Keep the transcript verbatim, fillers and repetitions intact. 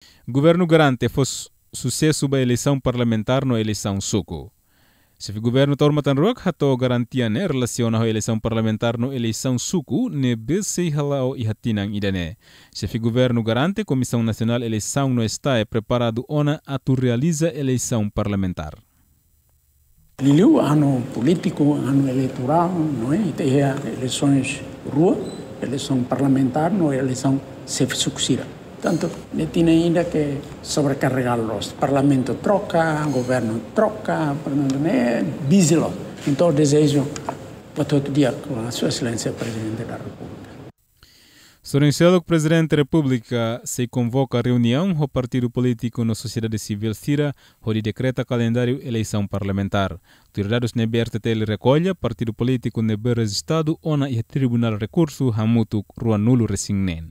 Governo garante foi sucesso da eleição parlamentar na eleição suco. Se o governo tormatan rock hato garantia ne relação na eleição parlamentar na eleição suco ne bese halao e hatinang idane. Se o governo garante Comissão Nacional Eleição no está preparado ona a tu realiza eleição parlamentar. Liliu ano político, ano eleitoral, não é? Tem eleições rua, eleição parlamentar, não é eleição se sucessira. Tanto, ne tinha ainda que sobrecarregá-los. Parlamento troca, governo troca, é busy lá. Então, desejo para todo dia com a sua excelência Presidente da República. Sorenciado o Presidente da República se convoca a reunião do partido político na sociedade civil Sira, onde decreta calendário eleição parlamentar. Autoridades na B R T T recolha, partido político na B R registrado, ona e tribunal recurso, hamutu, ruanulo resignen.